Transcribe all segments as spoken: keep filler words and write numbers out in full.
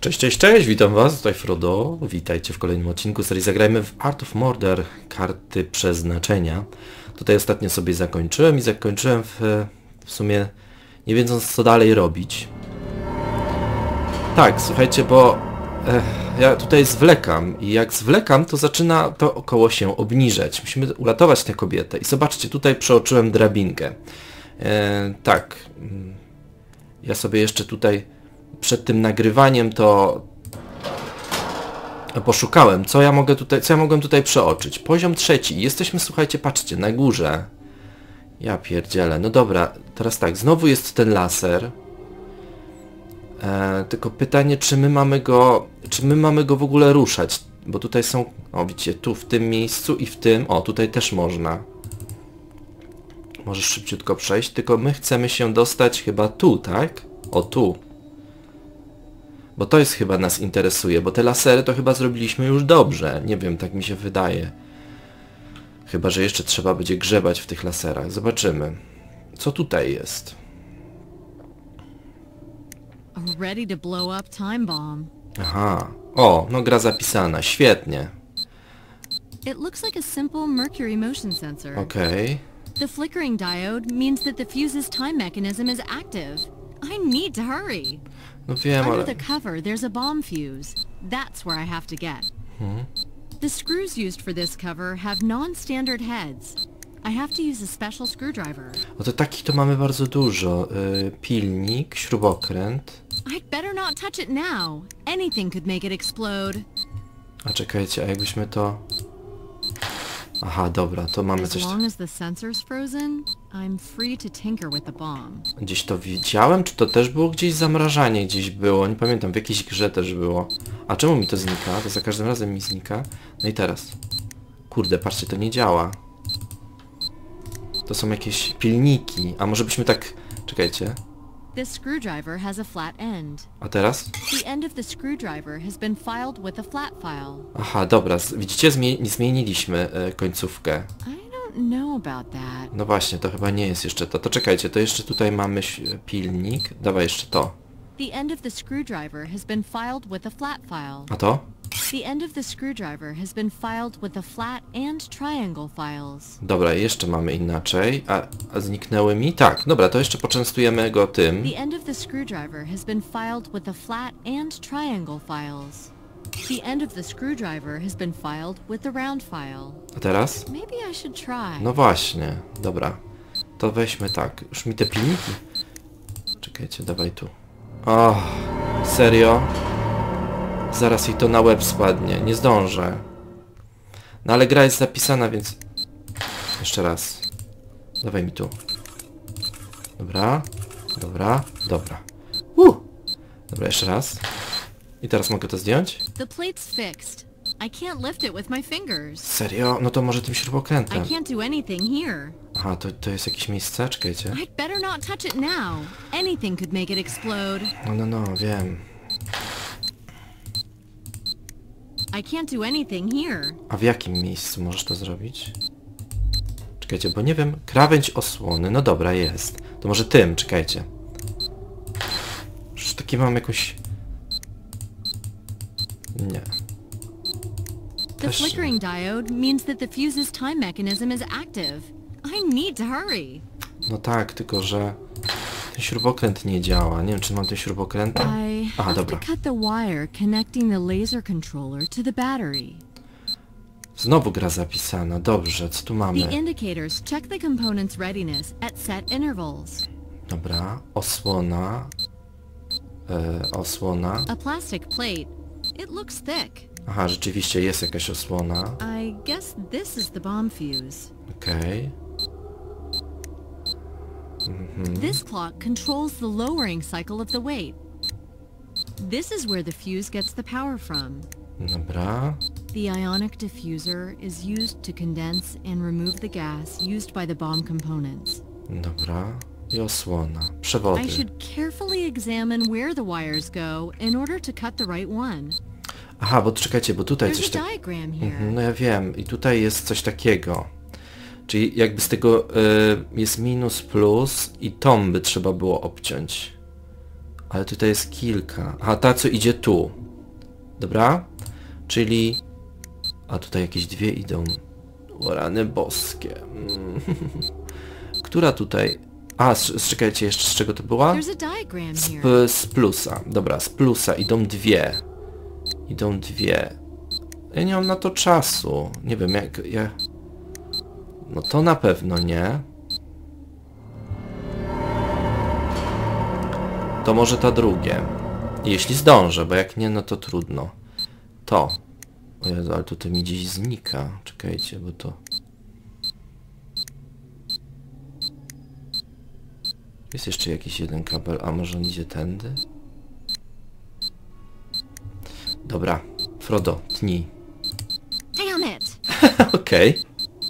Cześć, cześć, cześć, witam was, tutaj Frodo, witajcie w kolejnym odcinku serii Zagrajmy w Art of Murder, karty przeznaczenia. Tutaj ostatnio sobie zakończyłem i zakończyłem w, w sumie nie wiedząc co dalej robić. Tak, słuchajcie, bo eh, ja tutaj zwlekam i jak zwlekam, to zaczyna to około się obniżać. Musimy uratować tę kobietę i zobaczcie, tutaj przeoczyłem drabinkę. E, tak, ja sobie jeszcze tutaj przed tym nagrywaniem to poszukałem, co ja mogę tutaj, co ja mogłem tutaj przeoczyć. Poziom trzeci. Jesteśmy, słuchajcie, patrzcie, na górze. Ja pierdzielę. No dobra, teraz tak, znowu jest ten laser. E, tylko pytanie, czy my mamy go, czy my mamy go w ogóle ruszać? Bo tutaj są, o widzicie, tu w tym miejscu i w tym, o tutaj też można. Możesz szybciutko przejść, tylko my chcemy się dostać chyba tu, tak? O tu. Bo to jest chyba nas interesuje, bo te lasery to chyba zrobiliśmy już dobrze. Nie wiem, tak mi się wydaje. Chyba, że jeszcze trzeba będzie grzebać w tych laserach. Zobaczymy. Co tutaj jest? Ready to blow up time bomb. Aha. O, no gra zapisana. Świetnie. It looks like a simple mercury motion sensor. Okej. The flickering diode means that the fuse's time mechanism is active. I need to hurry. No wiem, Under ale... the cover, there's a bomb fuse. That's where I have to get. Hmm? The screws used for this cover have non-standard heads. I have to use a special screwdriver. No to takich to mamy bardzo dużo. Yy, pilnik, śrubokręt. I'd better not touch it now. Anything could make it explode. A czekajcie, a jakbyśmy to... Aha, dobra, to mamy As coś... long as the sensor's frozen, I'm free to tinker with the bomb. Gdzieś to widziałem? Czy to też było gdzieś zamrażanie? Gdzieś było? Nie pamiętam, w jakiejś grze też było. A czemu mi to znika? To za każdym razem mi znika. No i teraz. Kurde, patrzcie, to nie działa. To są jakieś pilniki. A może byśmy tak... Czekajcie. This screwdriver has a flat end. A teraz? The end of the screwdriver has been filed with a flat file. Aha, dobra. Widzicie, Zmie zmieniliśmy e, końcówkę. I don't know about that. No właśnie, to chyba nie jest jeszcze to. To czekajcie, to jeszcze tutaj mamy pilnik. Dawaj jeszcze to. The end of the screwdriver has been filed with a flat file. A to? The end of the screwdriver has been filed with the flat and triangle files. Dobra, jeszcze mamy inaczej. A, a zniknęły mi? Tak, dobra, to jeszcze poczęstujemy go tym. The end of the screwdriver has been filed with the flat and triangle files. The end of the screwdriver has been filed with the round file. A teraz? Maybe I should try. No właśnie, dobra. To weźmy tak. Już mi te pilniki. Czekajcie, dawaj tu. O, serio? Zaraz jej to na łeb spadnie. Nie zdążę. No ale gra jest zapisana, więc... Jeszcze raz. Dawaj mi tu. Dobra. Dobra. Dobra. Uh! Dobra, jeszcze raz. I teraz mogę to zdjąć? The plate's fixed. I can't lift it with my fingers. Serio? No to może tym I śrubokrętem. can't do anything here. Aha, to, to jest jakieś miejsce? Czekajcie. I'd better not touch it now. Anything could make it explode. No, no, no, wiem. I can't do anything here. A w jakim miejscu możesz to zrobić? Czekajcie, bo nie wiem. Krawędź osłony. No dobra, jest. To może tym, czekajcie. Przecież taki mam jakąś... Nie. The Też nie. flickering diode means that the fuse's time mechanism is active. I need to hurry. No tak, tylko że... Ten śrubokręt nie działa. Nie wiem, czy mam ten śrubokręt. I Aha, have dobra. to cut the wire connecting the laser controller to the battery. Znowu gra zapisana. Dobrze, co tu The mamy? indicators check the component's readiness at set intervals. Dobra, osłona. E, osłona. A plastic plate. It looks thick. Aha, rzeczywiście jest jakaś osłona. I guess this is the bomb fuse. Okej. This clock controls the lowering cycle of the weight. This is where the fuse gets the power from. Dobra. The ionic diffuser is used to condense and remove the gas used by the bomb components. Dobra. I osłona. Przewody. I should carefully examine where the wires go in order to cut the right one. Aha, bo czekajcie, bo tutaj There's coś a tak... diagram here. Mhm, no ja wiem. I tutaj jest coś takiego. Czyli jakby z tego y, jest minus, plus i tą by trzeba było obciąć. Ale tutaj jest kilka. Aha, ta co idzie tu. Dobra? Czyli... A tutaj jakieś dwie idą. O, rany boskie. Mm. Która tutaj... A, czekajcie, jeszcze z czego to była? Z, z plusa. Dobra, z plusa idą dwie. Idą dwie. Ja nie mam na to czasu. Nie wiem, jak... Ja... No to na pewno nie. To może ta drugie. Jeśli zdążę, bo jak nie, no to trudno. To. O Jezu, ale to mi gdzieś znika. Czekajcie, bo to... Jest jeszcze jakiś jeden kabel, a może on idzie tędy? Dobra, Frodo, tnij. Damn it! Okej. Okay.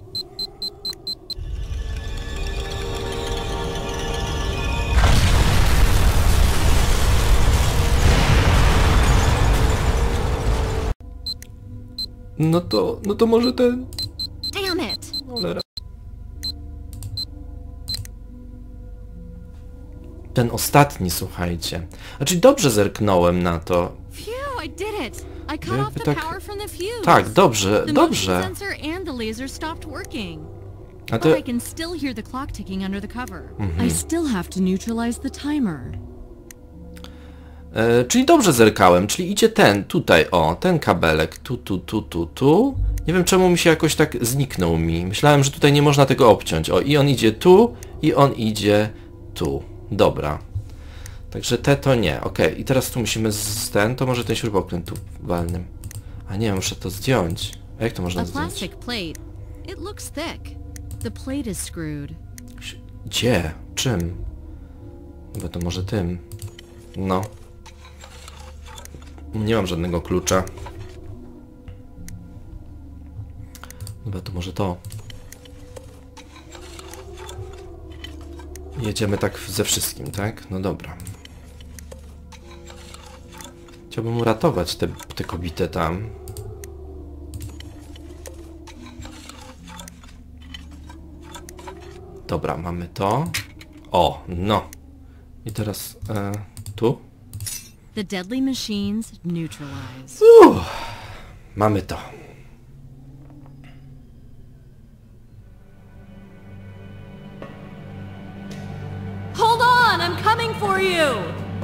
No to, no to może ten... Damn it! Cholera. Ten ostatni, słuchajcie. Znaczy dobrze zerknąłem na to. Phew, I did it. I cut off the tak, power from the fuse. tak, dobrze, The dobrze. motion sensor and the laser stopped working. A to... But I can still hear the clock ticking under the cover. I still have to neutralize the timer. E, czyli dobrze zerkałem, czyli idzie ten, tutaj, o, ten kabelek, tu, tu, tu, tu, tu. Nie wiem czemu mi się jakoś tak zniknął mi. Myślałem, że tutaj nie można tego obciąć. O, i on idzie tu, i on idzie tu. Dobra. Także te to nie. Okej, okay. I teraz tu musimy z ten, to może ten śrubokręt tu walnym. A nie, muszę to zdjąć. A jak to można A zdjąć? plastic plate. It looks thick. The plate is screwed. Gdzie? Czym? Chyba to może tym. No. Nie mam żadnego klucza. Chyba to może to. Jedziemy tak ze wszystkim, tak? No dobra. Chciałbym uratować te, te kobiety tam. Dobra, mamy to. O, no. I teraz e, tu. The deadly machines neutralized. Uff, mamy to. Hold on, I'm coming for you!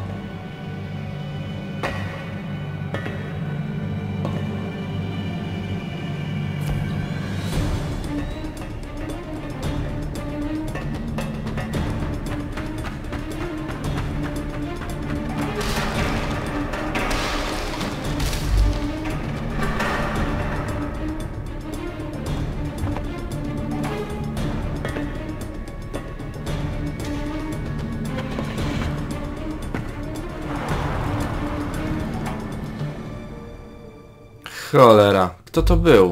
Cholera, kto to był?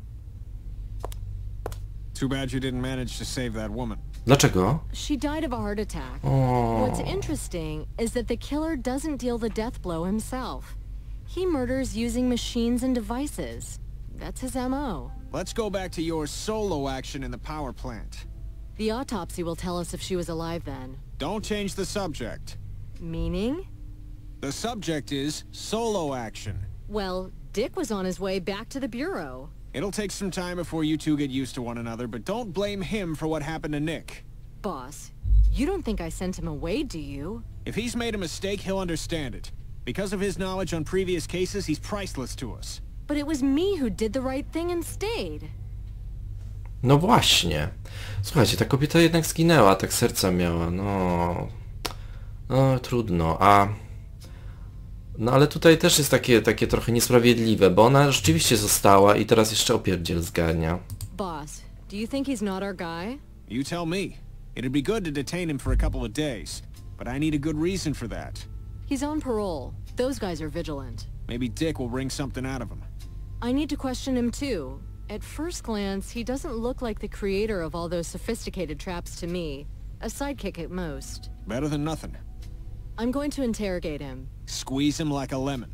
Too bad you didn't manage to save that woman. Dlaczego? She died of a heart attack. O, What's interesting is that the killer doesn't deal the death blow himself. He murders using machines and devices. That's his M O. Let's go back to your solo action in the power plant. The autopsy will tell us if she was alive then. Don't change the subject. Meaning? The subject is solo action. Well, Dick was on his way back to the Bureau. It'll take some time before you two get used to one another, but don't blame him for what happened to Nick. Boss, you don't think I sent him away, do you? If he's made a mistake, he'll understand it. Because of his knowledge on previous cases, he's priceless to us. But it was me who did the right thing and stayed. no właśnie. Słuchajcie, ta kobieta jednak zginęła, tak serca miała, no... No, trudno, a... No ale tutaj też jest takie, takie trochę niesprawiedliwe, bo ona rzeczywiście została i teraz jeszcze opierdziel zgarnia. Boss, do you think he's not our guy? You tell me. It'd be good to detain him for a couple of days, but I need a good reason for that. He's on parole. Those guys are vigilant. Maybe Dick will wring something out of him. I need to question him too. At first glance, he doesn't look like the creator of all those sophisticated traps to me. A sidekick at most. Better than nothing. I'm going to interrogate him. Squeeze him like a lemon.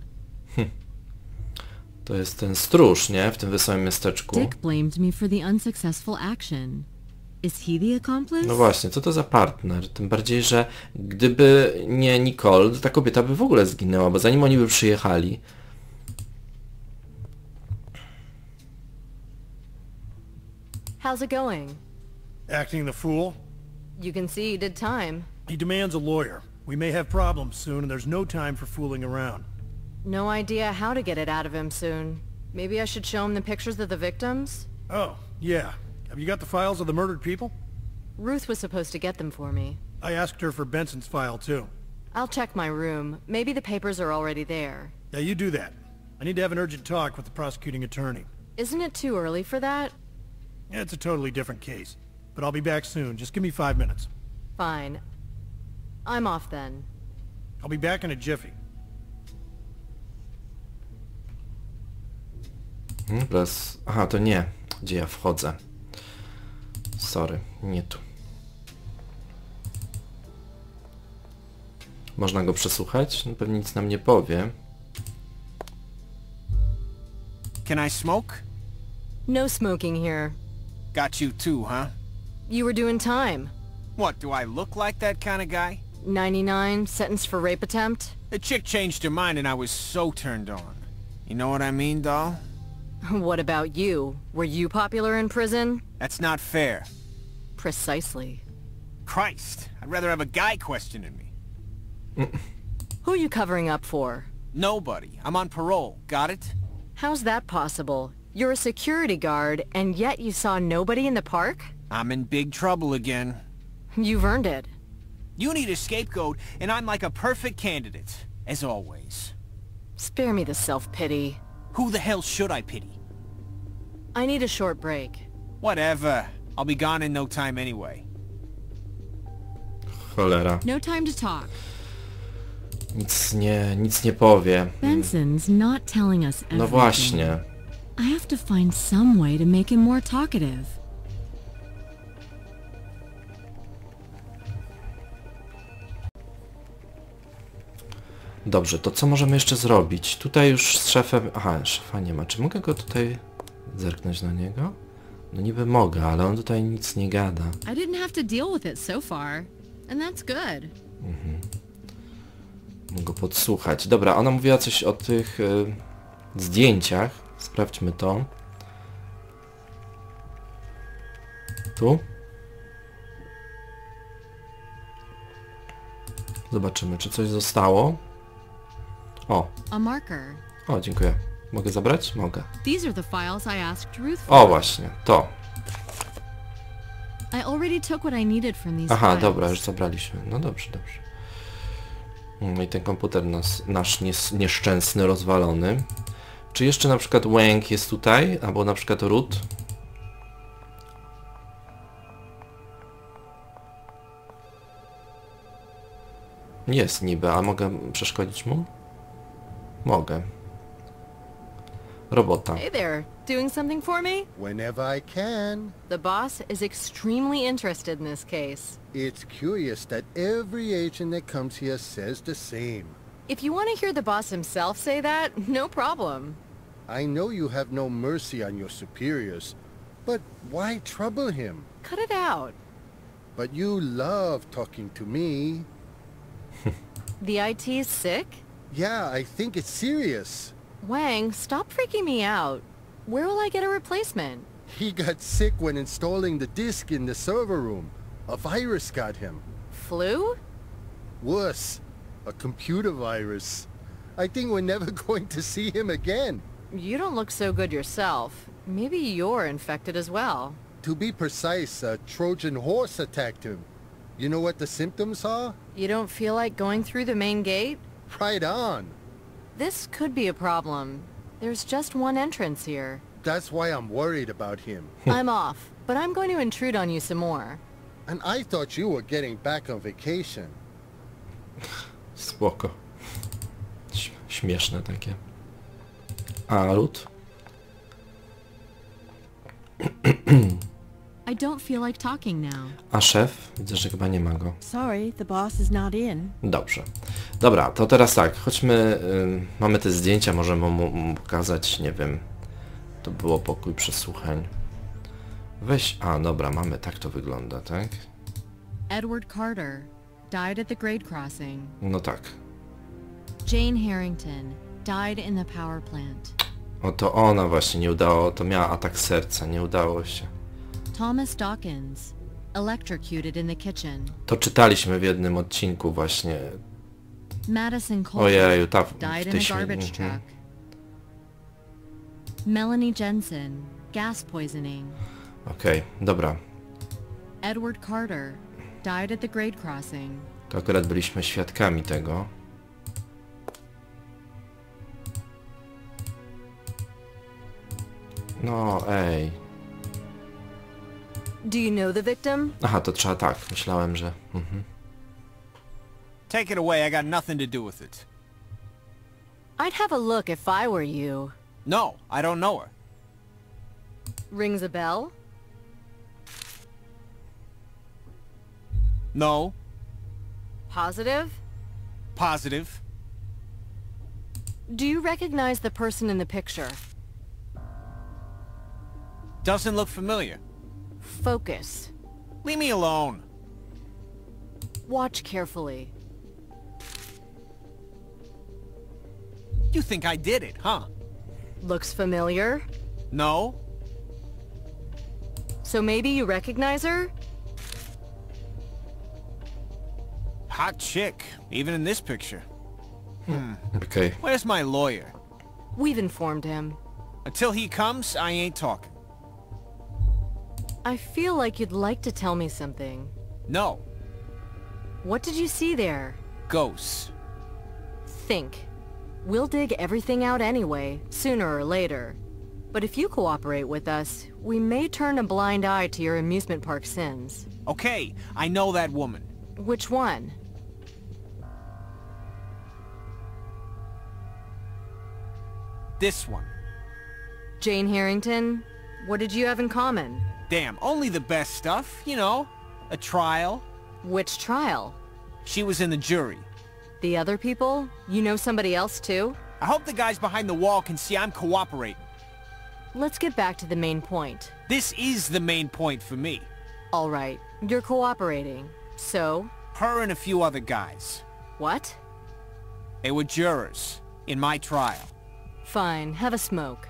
To jest ten stróż, nie? W tym wesołym miasteczku. Dick blamed me for the unsuccessful action. Is he the accomplice? No właśnie, co to za partner? Tym bardziej, że gdyby nie Nicole, to ta kobieta by w ogóle zginęła, bo zanim oni by przyjechali... How's it going? Acting the fool? You can see he did time. He demands a lawyer. We may have problems soon, and there's no time for fooling around. No idea how to get it out of him soon. Maybe I should show him the pictures of the victims? Oh, yeah. Have you got the files of the murdered people? Ruth was supposed to get them for me. I asked her for Benson's file, too. I'll check my room. Maybe the papers are already there. Yeah, you do that. I need to have an urgent talk with the prosecuting attorney. Isn't it too early for that? Yeah, it's a totally different case. But I'll be back soon. Just give me five minutes. Fine. I'm off then. I'll be back in a jiffy. Hmm, bez... Aha, to nie. Gdzie ja wchodzę. Sorry, nie tu. Można go przesłuchać? No, pewnie nic nam nie powie. Can I smoke? No smoking here. Got you too, huh? You were doing time. What, do I look like that kind of guy? ninety-nine, sentenced for rape attempt? The chick changed her mind and I was so turned on. You know what I mean, doll? What about you? Were you popular in prison? That's not fair. Precisely. Christ, I'd rather have a guy questioning me. Who are you covering up for? Nobody. I'm on parole. Got it? How's that possible? You're a security guard, and yet you saw nobody in the park? I'm in big trouble again. You've earned it. You need a scapegoat, and I'm like a perfect candidate, as always. Spare me the self-pity. Who the hell should I pity? I need a short break. Whatever. I'll be gone in no time anyway. Cholera. No time to talk. Nic nie, nic nie powie. Benson's not telling us everything. No właśnie. I have to find some way to make him more talkative. Dobrze, to co możemy jeszcze zrobić? Tutaj już z szefem... Aha, szefa nie ma. Czy mogę go tutaj zerknąć na niego? No niby mogę, ale on tutaj nic nie gada. I didn't have to deal with it so far, and that's good. Mhm. Mogę go podsłuchać. Dobra, ona mówiła coś o tych y, zdjęciach. Sprawdźmy to. Tu? Zobaczymy, czy coś zostało. O, A marker. o, dziękuję. Mogę zabrać? Mogę. These are the files I asked Ruth for. O, właśnie, to. I already took what I needed from these Aha, files. dobra, już zabraliśmy. No dobrze, dobrze. No i ten komputer nas, nasz nies, nieszczęsny, rozwalony. Czy jeszcze na przykład Wang jest tutaj? Albo na przykład Ruth? Jest niby, a mogę przeszkodzić mu? Mogę. Robota. Hey there, doing something for me? Whenever I can. The boss is extremely interested in this case. It's curious that every agent that comes here says the same. If you want to hear the boss himself say that, no problem. I know you have no mercy on your superiors, but why trouble him? Cut it out. But you love talking to me. The I T is sick? Yeah, I think it's serious. Wang, stop freaking me out. Where will I get a replacement? He got sick when installing the disk in the server room. A virus got him. Flu? Worse, a computer virus. I think we're never going to see him again. You don't look so good yourself. Maybe you're infected as well. To be precise, a Trojan horse attacked him. You know what the symptoms are? You don't feel like going through the main gate? Right on. This could be a problem. There's just one entrance here. That's why I'm worried about him. I'm off, but I'm going to intrude on you some more. And I thought you were getting back on vacation. Spoko. Ś śmieszne takie. A Ruth? I don't feel like talking now. A szef? Widzę, że chyba nie ma go. Sorry, the boss is not in. Dobrze. Dobra, to teraz tak, chodźmy, y, mamy te zdjęcia, możemy mu, mu pokazać, nie wiem, to było pokój przesłuchań. Weź... A, dobra, mamy, tak to wygląda, tak? Edward Carter died at the grade crossing. No tak. Jane Harrington died in the power plant. O, to ona właśnie nie udało, to miała atak serca, nie udało się. Thomas Dawkins electrocuted in the kitchen. To czytaliśmy w jednym odcinku właśnie. Madison Cole Ojeju, ta w, died w in tej a śmie- garbage mhm. truck. Melanie Jensen, gas poisoning. Okej, dobra. Edward Carter died at the grade crossing. To akurat byliśmy świadkami tego. No, ej. Do you know the victim? Aha, to trzeba tak. Myślałem, że... Mhm. Take it away, I got nothing to do with it. I'd have a look if I were you. No, I don't know her. Rings a bell? No. Positive? Positive. Do you recognize the person in the picture? Doesn't look familiar. Focus. Leave me alone. Watch carefully. You think I did it, huh? Looks familiar? No. So maybe you recognize her? Hot chick, even in this picture. Hmm. Okej. Where's my lawyer? We've informed him. Until he comes, I ain't talking. I feel like you'd like to tell me something. No. What did you see there? Ghosts. Think. We'll dig everything out anyway, sooner or later. But if you cooperate with us, we may turn a blind eye to your amusement park sins. Okay, I know that woman. Which one? This one. Jane Harrington? What did you have in common? Damn, only the best stuff, you know. A trial. Which trial? She was in the jury. The other people? You know somebody else too? I hope the guys behind the wall can see I'm cooperating. Let's get back to the main point. This is the main point for me. All right, you're cooperating. So? Her and a few other guys. What? They were jurors in my trial. Fine, have a smoke.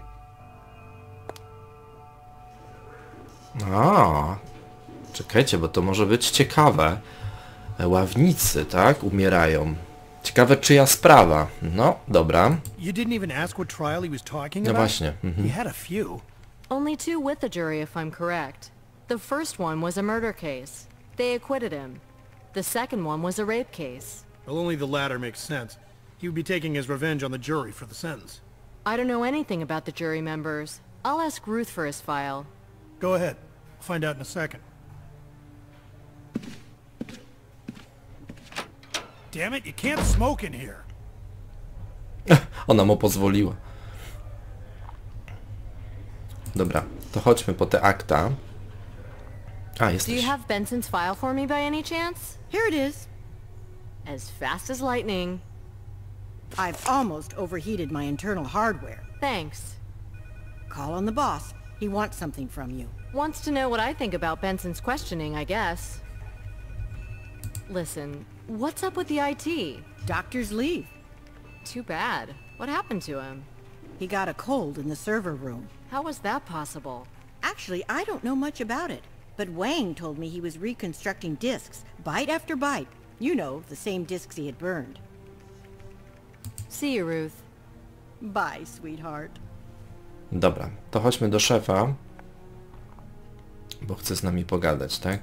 A, czekajcie, bo to może być ciekawe. Ławnicy, tak? Umierają. Ciekawe czyja sprawa. No, dobra. You didn't even ask what trial he was talking No about? właśnie. Mhm. He had a few. Only two with the jury, if I'm correct. The first one was a murder case. They acquitted him. The second one was a rape case. Well, only the latter makes sense. He would be taking his revenge on the jury for the sentence. I don't know anything about the jury members. I'll ask Ruth for his file. Go ahead. I'll find out in a second. Damn it, you can't smoke in here. Ona mu pozwoliła. Dobra, to chodźmy po te akta. A, Do you jesteś. have Benson's file for me by any chance? Here it is. As fast as lightning. I've almost overheated my internal hardware. Thanks. Call on the boss. He wants something from you. Wants to know what I think about Benson's questioning, I guess. Listen, what's up with the I T? Doctor's leave. Too bad. What happened to him? He got a cold in the server room. How was that possible? Actually, I don't know much about it, but Wang told me he was reconstructing discs, bite after bite. You know, the same discs he had burned. See you, Ruth. Bye, sweetheart. Dobra, to chodźmy do szefa. Bo chce z nami pogadać, tak?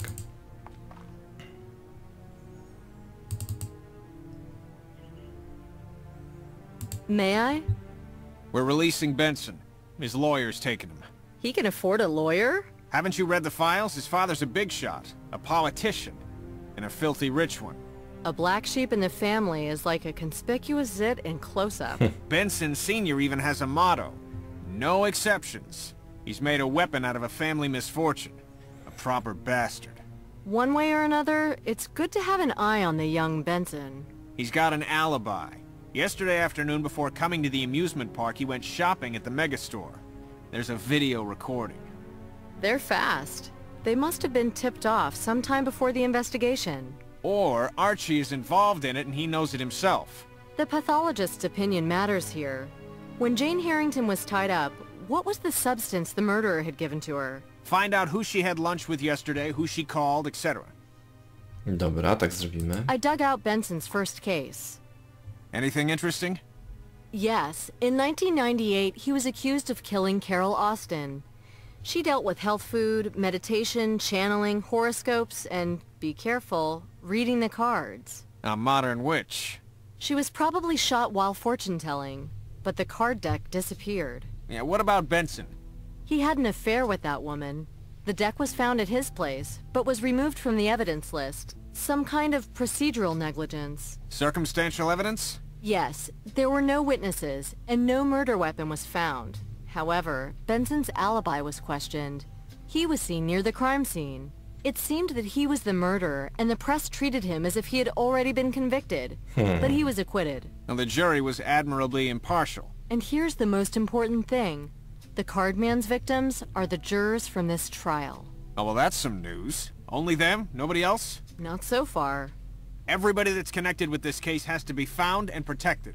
May I? We're releasing Benson. His lawyer's taking him. He can afford a lawyer? Haven't you read the files? His father's a big shot, a politician, and a filthy rich one. A black sheep in the family is like a conspicuous zit in close-up. Benson Senior even has a motto. No exceptions. He's made a weapon out of a family misfortune. A proper bastard. One way or another, it's good to have an eye on the young Benson. He's got an alibi. Yesterday afternoon before coming to the amusement park, he went shopping at the megastore. There's a video recording. They're fast. They must have been tipped off sometime before the investigation. Or Archie is involved in it and he knows it himself. The pathologist's opinion matters here. When Jane Harrington was tied up, what was the substance the murderer had given to her? Find out who she had lunch with yesterday, who she called, et cetera. Dobra, tak zrobimy. I dug out Benson's first case. Anything interesting? Yes, in nineteen ninety-eight, he was accused of killing Carol Austin. She dealt with health food, meditation, channeling, horoscopes, and, be careful, reading the cards. A modern witch. She was probably shot while fortune-telling, but the card deck disappeared. Yeah, what about Benson? He had an affair with that woman. The deck was found at his place, but was removed from the evidence list. Some kind of procedural negligence. Circumstantial evidence? Yes, there were no witnesses, and no murder weapon was found. However, Benson's alibi was questioned. He was seen near the crime scene. It seemed that he was the murderer, and the press treated him as if he had already been convicted. But he was acquitted. Now, the jury was admirably impartial. And here's the most important thing. The Cardman's victims are the jurors from this trial. Oh, well, that's some news. Only them? Nobody else? Not so far. Everybody that's connected with this case has to be found and protected.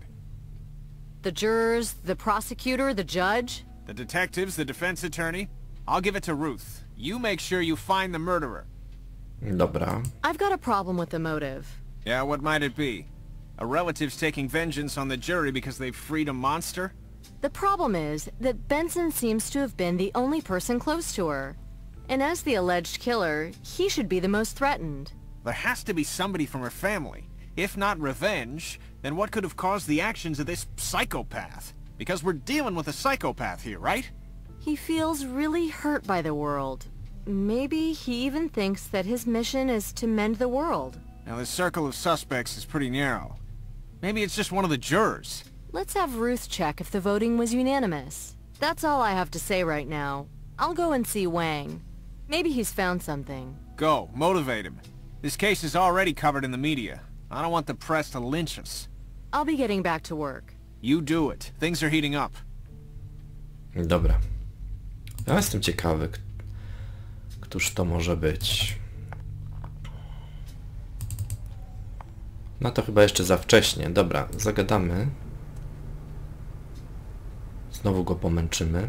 The jurors, the prosecutor, the judge. The detectives, the defense attorney. I'll give it to Ruth. You make sure you find the murderer. Dobra. I've got a problem with the motive. Yeah, what might it be? A relative's taking vengeance on the jury because they've freed a monster? The problem is that Benson seems to have been the only person close to her. And as the alleged killer, he should be the most threatened. There has to be somebody from her family. If not revenge, then what could have caused the actions of this psychopath? Because we're dealing with a psychopath here, right? He feels really hurt by the world. Maybe he even thinks that his mission is to mend the world. Now, the circle of suspects is pretty narrow. Maybe it's just one of the jurors. Let's have Ruth check if the voting was unanimous. That's all I have to say right now. I'll go and see Wang. Maybe he's found something. Go, motivate him. This case is already covered in the media. I don't want the press to lynch us. I'll be getting back to work. You do it. Things are heating up. Dobra. Ja jestem ciekawy, k- któż to może być. No to chyba jeszcze za wcześnie. Dobra, zagadamy. Znowu go pomęczymy.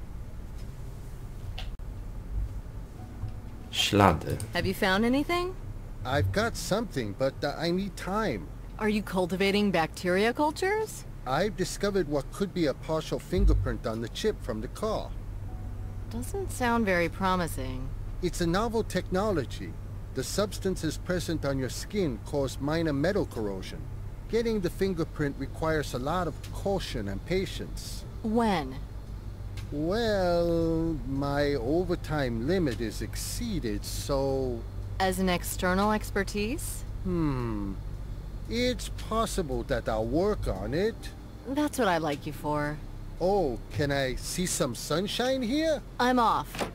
Ślady. Have you found anything? I've got something, but uh, I need time. Are you cultivating bacteria cultures? I've discovered what could be a partial fingerprint on the chip from the car. Doesn't sound very promising. It's a novel technology. The substances present on your skin cause minor metal corrosion. Getting the fingerprint requires a lot of caution and patience. When? Well, my overtime limit is exceeded, so... As an external expertise? Hmm... It's possible that I'll work on it. That's what I'd like you for. Oh, can I see some sunshine here? I'm off.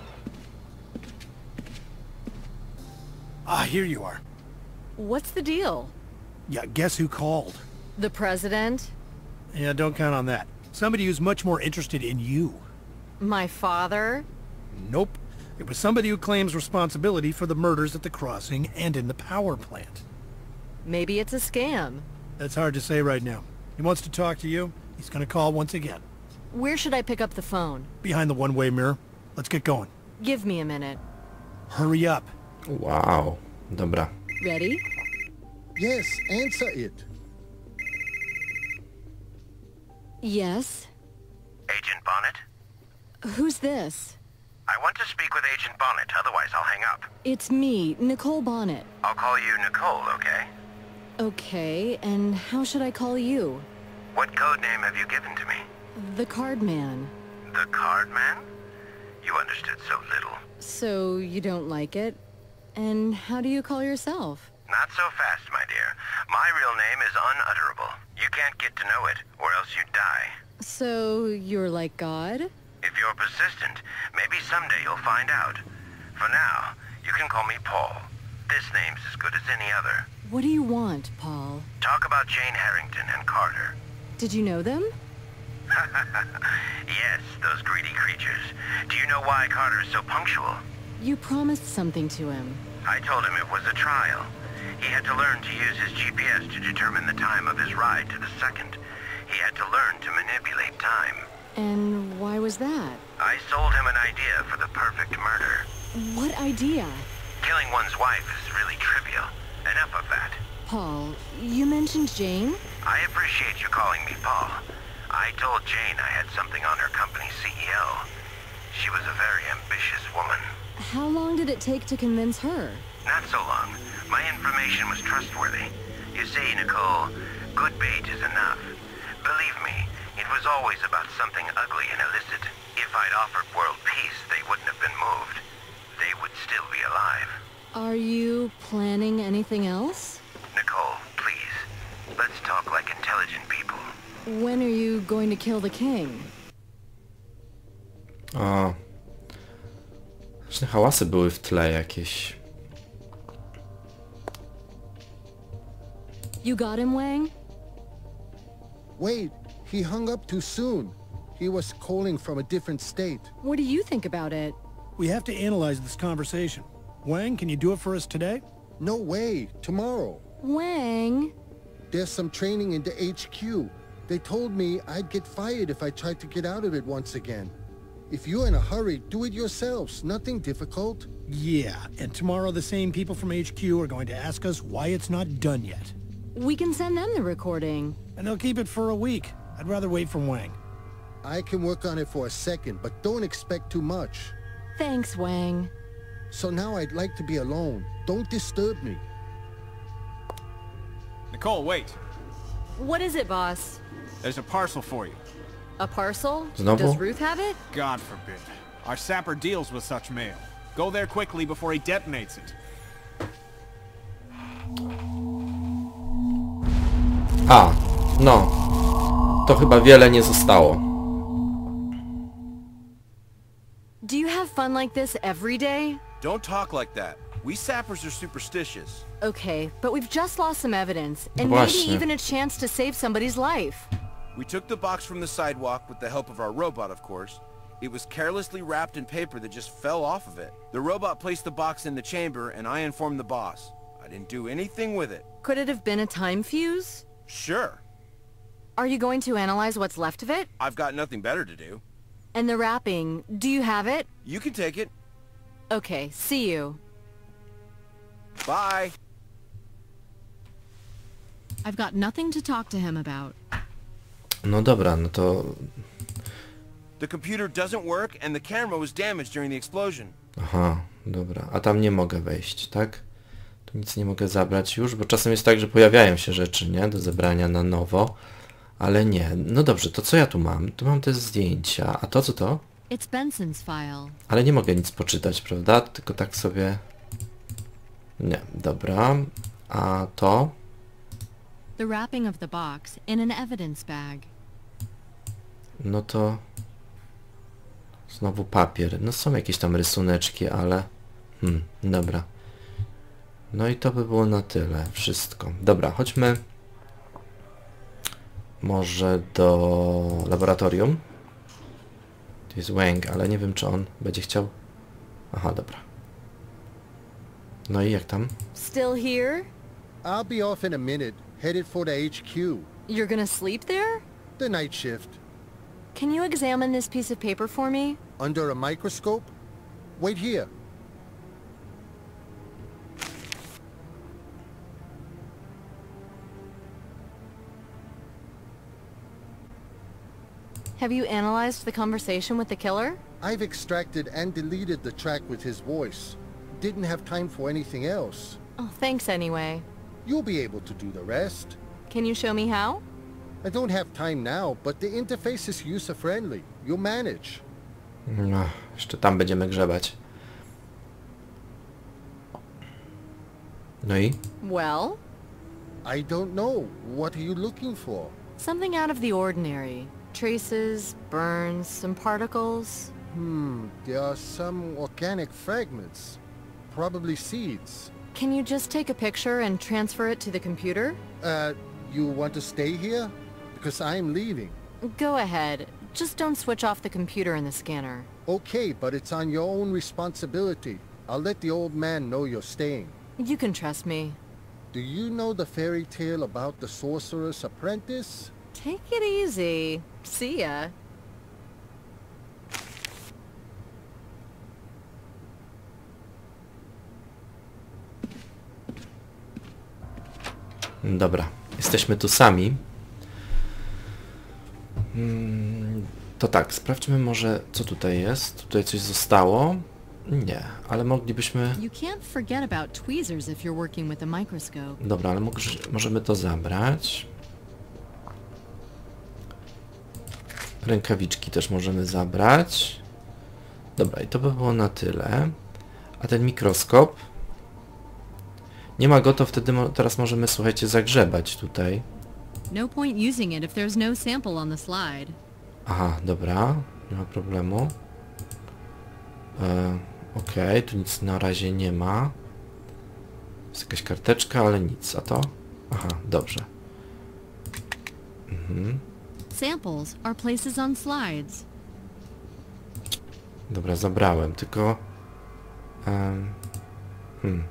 Ah, here you are. What's the deal? Yeah, guess who called? The president? Yeah, don't count on that. Somebody who's much more interested in you. My father? Nope. It was somebody who claims responsibility for the murders at the crossing and in the power plant. Maybe it's a scam. That's hard to say right now. He wants to talk to you. He's gonna call once again. Where should I pick up the phone? Behind the one-way mirror. Let's get going. Give me a minute. Hurry up. Wow. Dobra. Ready? Yes, answer it. Yes? Agent Bonnet? Who's this? I want to speak with Agent Bonnet, otherwise I'll hang up. It's me, Nicole Bonnet. I'll call you Nicole, okay? Okay, and how should I call you? What code name have you given to me? The Card Man. The Card Man? You understood so little. So you don't like it? And how do you call yourself? Not so fast, my dear. My real name is unutterable. You can't get to know it, or else you die. So you're like God? If you're persistent, maybe someday you'll find out. For now, you can call me Paul. This name's as good as any other. What do you want, Paul? Talk about Jane Harrington and Carter. Did you know them? Yes, those greedy creatures. Do you know why Carter is so punctual? You promised something to him. I told him it was a trial. He had to learn to use his G P S to determine the time of his ride to the second. He had to learn to manipulate time. And why was that? I sold him an idea for the perfect murder. What idea? Killing one's wife is really trivial. Enough of that. Paul, you mentioned Jane? I appreciate you calling me Paul. I told Jane I had something on her company's C E O. She was a very ambitious woman. How long did it take to convince her? Not so long. My information was trustworthy. You see, Nicole, good bait is enough. Believe me, it was always about something ugly and illicit. If I'd offered world peace, they wouldn't have been moved. They would still be alive. Are you planning anything else? Nicole, please. Let's talk like intelligent people. When are you going to kill the king? O. Właśnie hałasy były w tle jakieś. You got him, Wang? Wait, he hung up too soon. He was calling from a different state. What do you think about it? We have to analyze this conversation. Wang, can you do it for us today? No way, tomorrow. Wang? There's some training in the H Q. They told me I'd get fired if I tried to get out of it once again. If you're in a hurry, do it yourselves. Nothing difficult. Yeah, and tomorrow the same people from H Q are going to ask us why it's not done yet. We can send them the recording. And they'll keep it for a week. I'd rather wait for Wang. I can work on it for a second, but don't expect too much. Thanks, Wang. So now I'd like to be alone. Don't disturb me. Nicole, wait. What is it, boss? There's a parcel for you. A parcel? Znowu? Does Ruth have it? God forbid. Our sapper deals with such mail. Go there quickly before he detonates it. A, no. To chyba wiele nie zostało. Do you have fun like this every day? Don't talk like that. We sappers are superstitious. Okay, but we've just lost some evidence, and No maybe właśnie. even a chance to save somebody's life. We took the box from the sidewalk with the help of our robot, of course. It was carelessly wrapped in paper that just fell off of it. The robot placed the box in the chamber, and I informed the boss. I didn't do anything with it. Could it have been a time fuse? Sure. Are you going to analyze what's left of it? I've got nothing better to do. And the wrapping, do you have it? You can take it. Okay, see you. Bye. I've got nothing to talk to him about. No dobra, no to... The computer doesn't work, and the camera was damaged during the explosion. Aha, dobra. A tam nie mogę wejść, tak? Tu nic nie mogę zabrać już, bo czasem jest tak, że pojawiają się rzeczy, nie? Do zebrania na nowo. Ale nie. No dobrze, to co ja tu mam? Tu mam te zdjęcia. A to co to? It's Benson's file. Ale nie mogę nic poczytać, prawda? Tylko tak sobie... Nie, dobra. A to? The wrapping of the box in an evidence bag. No to... Znowu papier. No są jakieś tam rysuneczki, ale... Hmm, dobra. No i to by było na tyle. Wszystko. Dobra, chodźmy... Może do laboratorium. To jest Wang, ale nie wiem, czy on będzie chciał... Aha, dobra. No i jak tam? Still here? I'll be off in a minute, headed for the H Q. You're gonna sleep there? The night shift. Can you examine this piece of paper for me? Under a microscope? Wait here. Have you analyzed the conversation with the killer? I've extracted and deleted the track with his voice. Didn't have time for anything else. Oh, thanks anyway. You'll be able to do the rest. Can you show me how? I don't have time now, but the interface is user-friendly. You'll manage. No, jeszcze tam będziemy grzebać. No i? Well? I don't know. What are you looking for? Something out of the ordinary. Traces, burns, some particles. Hmm, there are some organic fragments. Probably seeds. Can you just take a picture and transfer it to the computer? Uh, you want to stay here? Because I'm leaving. Go ahead. Just don't switch off the computer and the scanner. Okay, but it's on your own responsibility. I'll let the old man know you're staying. You can trust me. Do you know the fairy tale about the sorcerer's apprentice? Take it easy. See ya. Dobra, jesteśmy tu sami. Hmm, to tak, sprawdźmy może, co tutaj jest. Tutaj coś zostało? Nie, ale moglibyśmy... You can't forget about tweezers if you're working with a microscope. Dobra, ale mo możemy to zabrać. Rękawiczki też możemy zabrać. Dobra, i to by było na tyle. A ten mikroskop? Nie ma go, to wtedy mo teraz możemy, słuchajcie, zagrzebać tutaj. No point using it if there's no sample on the slide. Aha, dobra, nie ma problemu. E, Okej, okay, tu nic na razie nie ma. Jest jakaś karteczka, ale nic. A to? Aha, dobrze. Mhm. Samples are places on slides. Dobra, zabrałem, tylko... Um, hmm.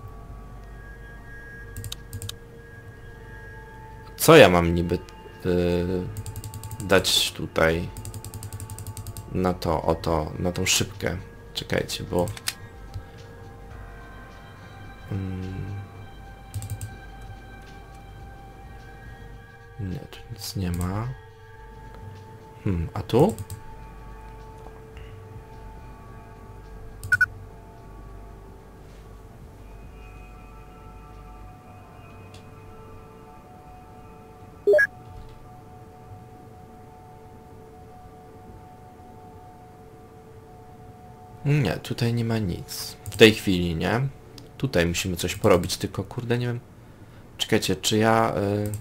Co ja mam niby yy, dać tutaj na to, oto, na tą szybkę? Czekajcie, bo... Hmm. Nie, tu nic nie ma. Hmm, a tu? Nie, tutaj nie ma nic. W tej chwili, nie? Tutaj musimy coś porobić, tylko kurde, nie wiem... Czekajcie, czy ja... Y...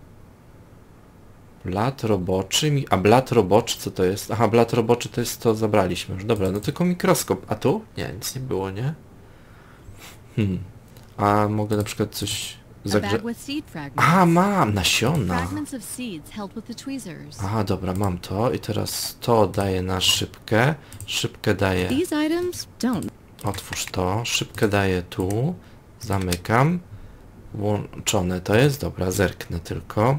Blat roboczy... Mi... A blat roboczy, co to jest? Aha, blat roboczy to jest to, zabraliśmy już. Dobra, no tylko mikroskop. A tu? Nie, nic nie było, nie? Hmm. A mogę na przykład coś... Zagrze... Aha, mam! Nasiona! Aha, dobra, mam to. I teraz to daję na szybkę. Szybkę daję... Otwórz to. Szybkę daję tu. Zamykam. Włączone to jest. Dobra, zerknę tylko.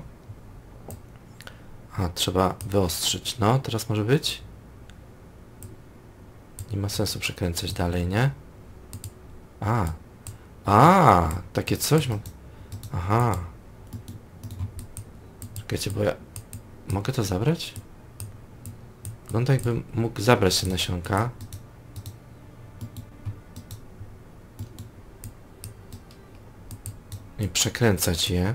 A, trzeba wyostrzyć. No, teraz może być? Nie ma sensu przekręcać dalej, nie? A. A, takie coś mam... Aha. Czekajcie, bo ja... Mogę to zabrać? Wygląda jakbym mógł zabrać te nasionka. I przekręcać je.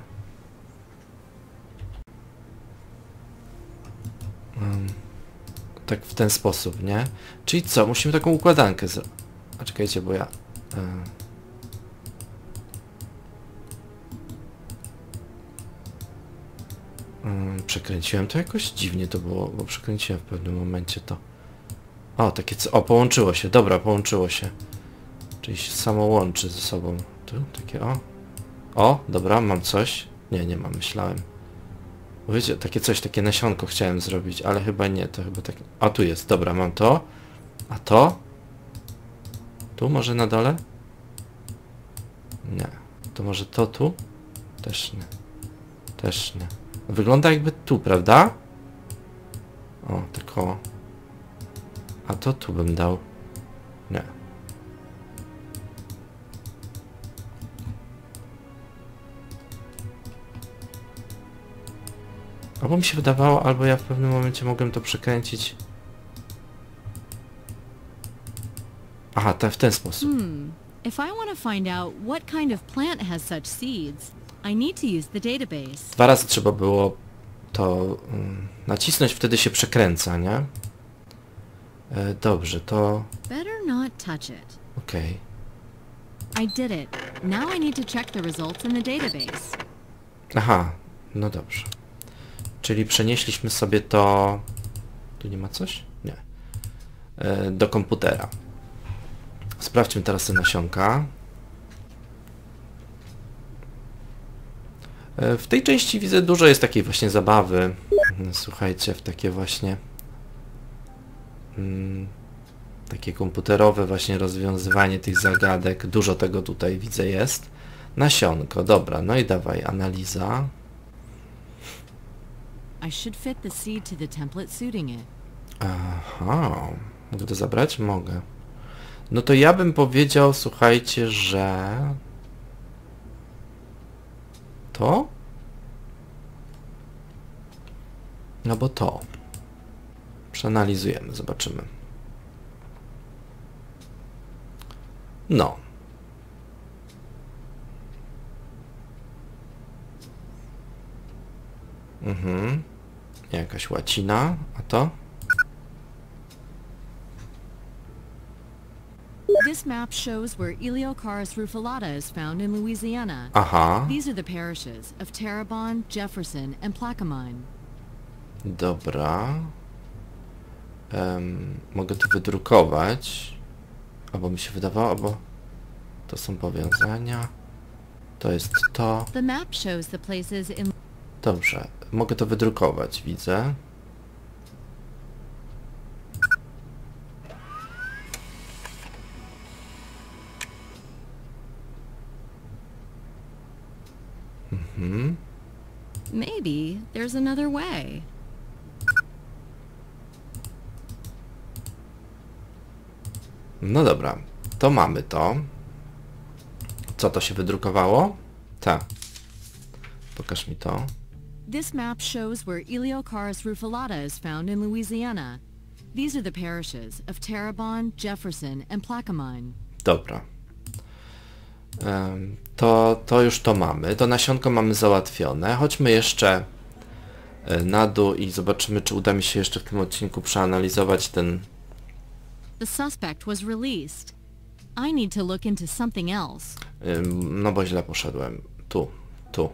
Um, tak w ten sposób, nie? Czyli co? Musimy taką układankę zrobić. A czekajcie, bo ja... Um, um, przekręciłem to jakoś dziwnie to było, bo przekręciłem w pewnym momencie to. O, takie co... O, połączyło się. Dobra, połączyło się. Czyli się samo łączy ze sobą. Tu, takie o. O, dobra, mam coś. Nie, nie mam, myślałem. Wiecie, takie coś, takie nasionko chciałem zrobić, ale chyba nie, to chyba tak... A, tu jest, dobra, mam to. A to? Tu może na dole? Nie. To może to tu? Też nie. Też nie. Wygląda jakby tu, prawda? O, tak o. A to tu bym dał. Nie. Albo mi się wydawało, albo ja w pewnym momencie mogłem to przekręcić. Aha, te, w ten sposób. Hmm. If I want to find out what kind of plant has such seeds, I need to use the database. Dwa razy trzeba było to um, nacisnąć, wtedy się przekręca, nie? E, dobrze, to... Better not touch it. Okej. I did it. Now I need to check the results in the database. Aha, no dobrze. Czyli przenieśliśmy sobie to... Tu nie ma coś? Nie. E, do komputera. Sprawdźmy teraz te nasionka. W tej części widzę dużo jest takiej właśnie zabawy. Słuchajcie, w takie właśnie mm, takie komputerowe właśnie rozwiązywanie tych zagadek. Dużo tego tutaj widzę jest. Nasionko, dobra, no i dawaj, analiza. I should fit the seed to the template suiting it. Aha, mogę to zabrać? Mogę. No to ja bym powiedział, słuchajcie, że... To? No bo to. Przeanalizujemy, zobaczymy. No. Mhm. Jakaś łacina, a to? This map shows where Eliocharis rufilata is found in Louisiana. Aha. These are the parishes of Terrebonne, Jefferson, and Plaquemine. Dobra. Um, mogę to wydrukować. Albo mi się wydawało, albo to są powiązania. To jest to. The map shows the places in... Dobrze. Mogę to wydrukować, widzę. Mhm. Maybe there's another way. No dobra, to mamy to. Co to się wydrukowało? Tak. Pokaż mi to. This map shows where Eliocharis rufilata is found in Louisiana. These are the parishes of Terrebonne, Jefferson, and Plaquemine. Dobra. Um, to, to już to mamy. To nasionko mamy załatwione. Chodźmy jeszcze na dół i zobaczymy, czy uda mi się jeszcze w tym odcinku przeanalizować ten... The suspect was released. I need to look into something else. Um, no bo źle poszedłem. Tu, tu.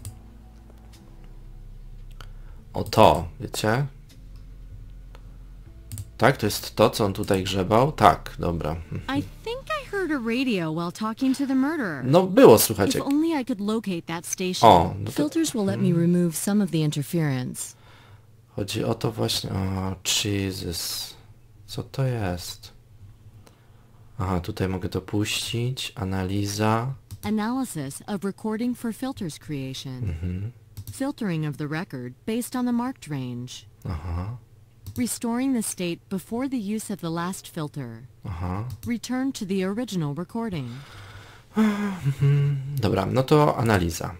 O to, wiecie? Tak, to jest to, co on tutaj grzebał? Tak, dobra. I think I heard a radio while talking to the murderer. No było, słuchajcie. If only I could locate that station. O, no to... Filters will let me remove some of the interference. Chodzi o to właśnie... O, Jesus. Co to jest? Aha, tutaj mogę to puścić. Analiza. Analysis of recording for filters creation. Mm-hmm. Filtering of the record based on the marked range. Aha. Restoring the state before the use of the last filter. Aha. Return to the original recording. Dobra, no to analiza.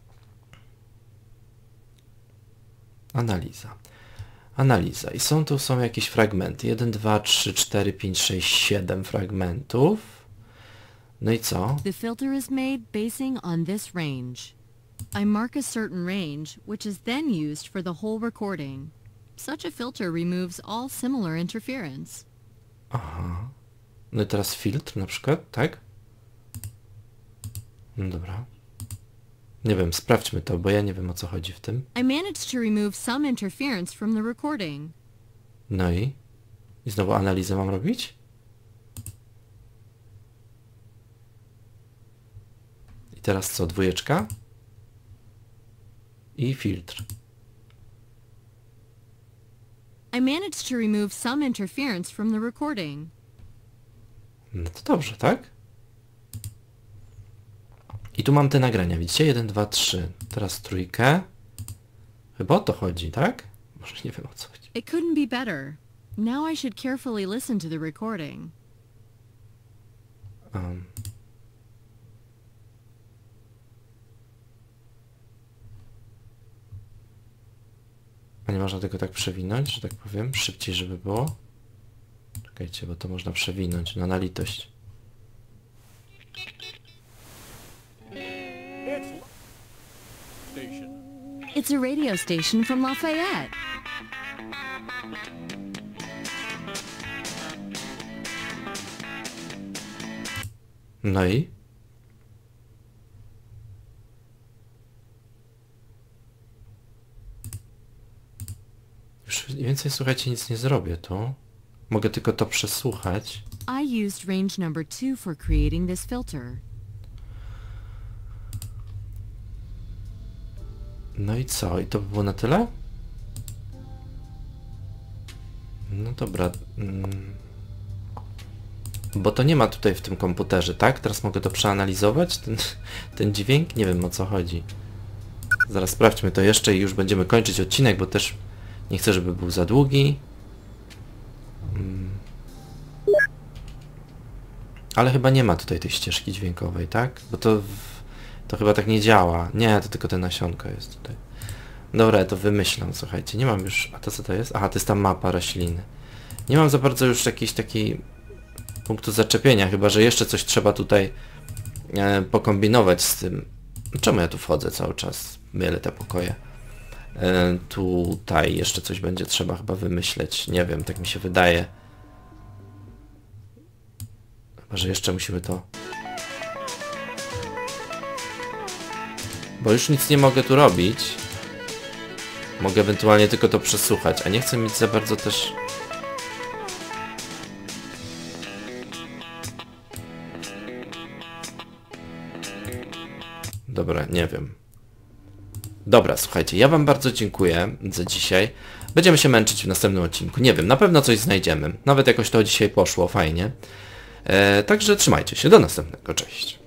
Analiza. Analiza. I są tu są jakieś fragmenty. jeden, dwa, trzy, cztery, pięć, sześć, siedem fragmentów. No i co? The filter is made basing on this range. I mark a certain range, which is then used for the whole recording. Such a filter removes all similar interference. Aha. No i teraz filtr na przykład, tak? No dobra. Nie wiem, sprawdźmy to, bo ja nie wiem, o co chodzi w tym. I managed to remove some interference from the recording. No i? I znowu analizę mam robić? I teraz co? Dwójeczka? I filtr. I managed to remove some interference from the recording. No to dobrze, tak? I tu mam te nagrania, widzicie? jeden, dwa, trzy. Teraz trójkę. Chyba o to chodzi, tak? Może nie wiem, o co chodzi. It couldn't be better. Now I should carefully listen to the recording. Um. A nie można tego tak przewinąć, że tak powiem? Szybciej, żeby było? Czekajcie, bo to można przewinąć. No na litość. It's a radio station from Lafayette. No i? Już więcej, słuchajcie, nic nie zrobię tu. Mogę tylko to przesłuchać. I used range number two for creating this filter. No i co? I to by było na tyle? No dobra. Mm. Bo to nie ma tutaj w tym komputerze, tak? Teraz mogę to przeanalizować, ten, ten dźwięk? Nie wiem, o co chodzi. Zaraz sprawdźmy to jeszcze i już będziemy kończyć odcinek, bo też nie chcę, żeby był za długi. Mm. Ale chyba nie ma tutaj tej ścieżki dźwiękowej, tak? Bo to, to chyba tak nie działa. Nie, to tylko te nasionko jest tutaj. Dobra, ja to wymyślam, słuchajcie. Nie mam już... A to co to jest? Aha, to jest ta mapa rośliny. Nie mam za bardzo już jakiejś takiej punktu zaczepienia, chyba że jeszcze coś trzeba tutaj e, pokombinować z tym. Czemu ja tu wchodzę cały czas? Mylę te pokoje. E, tutaj jeszcze coś będzie trzeba chyba wymyśleć. Nie wiem, tak mi się wydaje. Chyba że jeszcze musimy to... Bo już nic nie mogę tu robić. Mogę ewentualnie tylko to przesłuchać, a nie chcę mieć za bardzo też... Dobra, nie wiem. Dobra, słuchajcie, ja wam bardzo dziękuję za dzisiaj. Będziemy się męczyć w następnym odcinku. Nie wiem, na pewno coś znajdziemy. Nawet jakoś to dzisiaj poszło, fajnie. E, także trzymajcie się, do następnego, cześć.